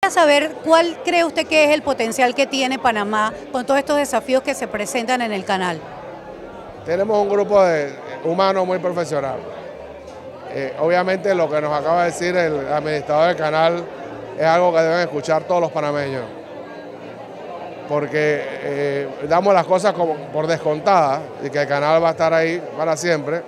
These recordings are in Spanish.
quisiera saber cuál cree usted que es el potencial que tiene Panamá con todos estos desafíos que se presentan en el canal. Tenemos un grupo de humanos muy profesional. Obviamente lo que nos acaba de decir el administrador del canal es algo que deben escuchar todos los panameños, porque damos las cosas como por descontadas y que el canal va a estar ahí para siempre.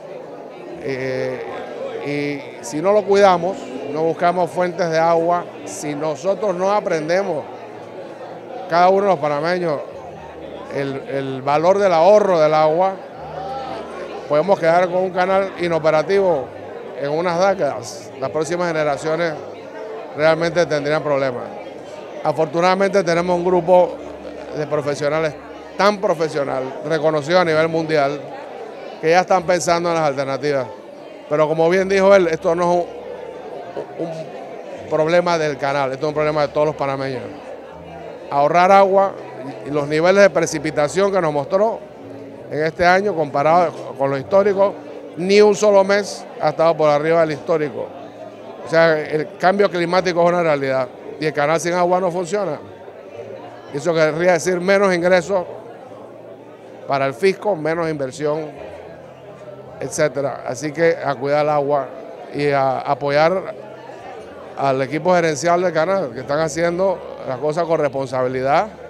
Y si no lo cuidamos, no buscamos fuentes de agua, si nosotros no aprendemos, cada uno de los panameños, el valor del ahorro del agua, podemos quedar con un canal inoperativo en unas décadas. Las próximas generaciones realmente tendrían problemas. Afortunadamente tenemos un grupo de profesionales tan profesional, reconocido a nivel mundial, que ya están pensando en las alternativas. Pero como bien dijo él, esto no es un problema del canal, esto es un problema de todos los panameños. Ahorrar agua y los niveles de precipitación que nos mostró en este año comparado con lo histórico, ni un solo mes ha estado por arriba del histórico. O sea, el cambio climático es una realidad y el canal sin agua no funciona. Eso querría decir menos ingresos para el fisco, menos inversión, etcétera. Así que a cuidar el agua y a apoyar al equipo gerencial del canal, que están haciendo las cosas con responsabilidad